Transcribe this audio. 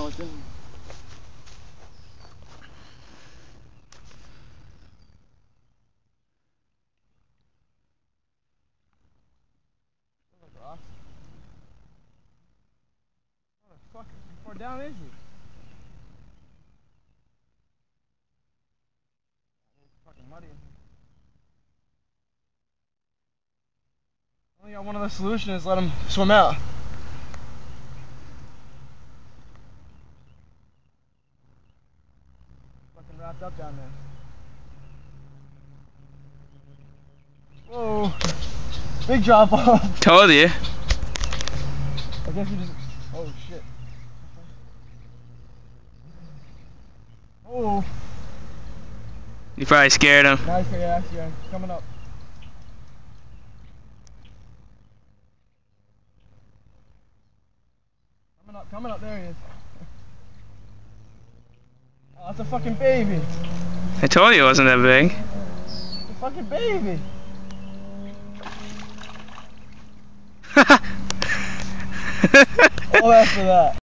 know it's in. How the fuck? How far down is it? It's fucking muddy in here. Only got one other solution is let him swim out. Fucking wrapped up down there. Whoa! Big drop off. Told you. I guess we just. Oh shit. Oh. You probably scared him. Nice, yeah, yeah. Coming up. Coming up, there he is. Oh, that's a fucking baby. I told you it wasn't that big. It's a fucking baby. All after that.